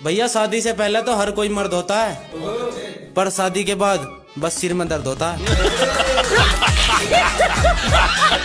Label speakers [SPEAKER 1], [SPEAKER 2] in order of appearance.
[SPEAKER 1] भैया शादी से पहले तो हर कोई मर्द होता है, पर शादी के बाद बस सिर में दर्द होता है।